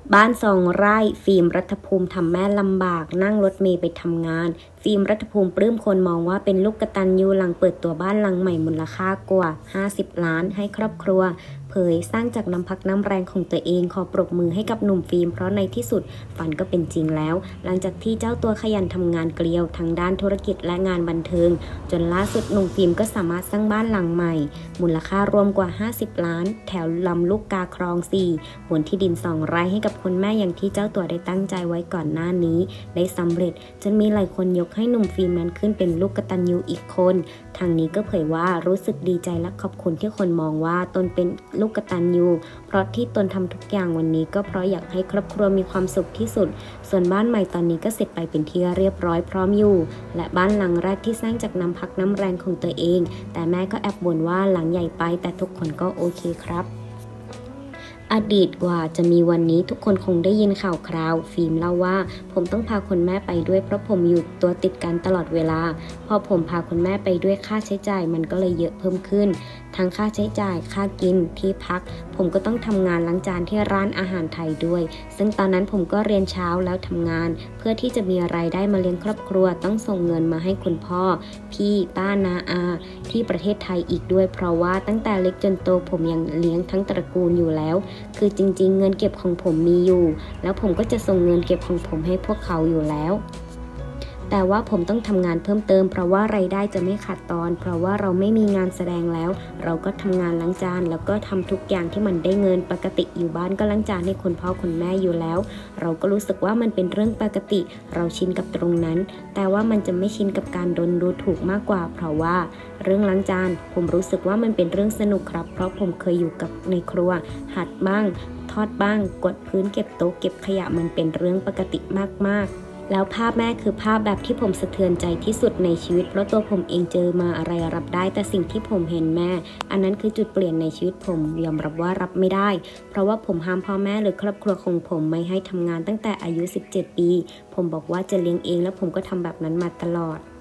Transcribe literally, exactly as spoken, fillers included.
บ้านสองไร่ฟิล์มรัฐภูมิทำแม่ลำบากนั่งรถเมล์ไปทำงานฟิล์มรัฐภูมิปลื้มคนมองว่าเป็นลูกกตัญญูหลังเปิดตัวบ้านหลังใหม่มูลค่ากว่าห้าสิบล้านให้ครอบครัวเผยสร้างจากน้ำพักน้ำแรงของตัวเองขอปรบมือให้กับหนุ่มฟิล์มเพราะในที่สุดฝันก็เป็นจริงแล้วหลังจากที่เจ้าตัวขยันทำงานเกลียวทั้งด้านธุรกิจและงานบันเทิงจนล่าสุดหนุ่มฟิล์มก็สามารถสร้างบ้านหลังใหม่มูลค่ารวมกว่าห้าสิบล้านแถวลำลูกกาคลองสี่บนที่ดินสองไร่ให้กับคุณแม่อย่างที่เจ้าตัวได้ตั้งใจไว้ก่อนหน้านี้ได้สำเร็จจนมีหลายคนยกให้หนุ่มฟิล์มนั้นขึ้นเป็นลูกกตัญญูอีกคนทางนี้ก็เผยว่ารู้สึกดีใจและขอบคุณที่คนมองว่าตนเป็นลูกกตัญญูเพราะที่ตนทำทุกอย่างวันนี้ก็เพราะอยากให้ครอบครัวมีความสุขที่สุดส่วนบ้านใหม่ตอนนี้ก็เสร็จไปเป็นที่เรียบร้อยพร้อมอยู่และบ้านหลังแรกที่สร้างจากน้ำพักน้ำแรงของตัวเองแต่แม่ก็แอบบ่นว่าหลังใหญ่ไปแต่ทุกคนก็โอเคครับอดีตกว่าจะมีวันนี้ทุกคนคงได้ยินข่าวคราวฟิล์มเล่าว่าผมต้องพาคุณแม่ไปด้วยเพราะผมอยู่ตัวติดกันตลอดเวลาพอผมพาคุณแม่ไปด้วยค่าใช้จ่ายมันก็เลยเยอะเพิ่มขึ้นทั้งค่าใช้จ่ายค่ากินที่พักผมก็ต้องทำงานล้างจานที่ร้านอาหารไทยด้วยซึ่งตอนนั้นผมก็เรียนเช้าแล้วทำงานเพื่อที่จะมีรายได้มาเลี้ยงครอบครัวต้องส่งเงินมาให้คุณพ่อพี่ป้านาอาที่ประเทศไทยอีกด้วยเพราะว่าตั้งแต่เล็กจนโตผมยังเลี้ยงทั้งตระกูลอยู่แล้วคือจริงๆเงินเก็บของผมมีอยู่แล้วผมก็จะส่งเงินเก็บของผมให้พวกเขาอยู่แล้วแต่ว่าผมต้องทำงานเพิ่มเติมเพราะว่ารายได้จะไม่ขาดตอนเพราะว่าเราไม่มีงานแสดงแล้วเราก็ทำงานล้างจานแล้วก็ทำทุกอย่างที่มันได้เงินปกติอยู่บ้านก็ล้างจานให้คุณพ่อคุณแม่อยู่แล้วเราก็รู้สึกว่ามันเป็นเรื่องปกติเราชินกับตรงนั้นแต่ว่ามันจะไม่ชินกับการโดนดูถูกมากกว่าเพราะว่าเรื่องล้างจานผมรู้สึกว่ามันเป็นเรื่องสนุกครับเพราะผมเคยอยู่กับในครัวหัดบ้างทอดบ้างกดพื้นเก็บโต๊ะเก็บขยะมันเป็นเรื่องปกติมากๆแล้วภาพแม่คือภาพแบบที่ผมสะเทือนใจที่สุดในชีวิตเพราะตัวผมเองเจอมาอะไรรับได้แต่สิ่งที่ผมเห็นแม่อันนั้นคือจุดเปลี่ยนในชีวิตผมยอมรับว่ารับไม่ได้เพราะว่าผมห้ามพ่อแม่หรือครอบครัวของผมไม่ให้ทำงานตั้งแต่อายุสิบเจ็ดปีผมบอกว่าจะเลี้ยงเองแล้วผมก็ทำแบบนั้นมาตลอด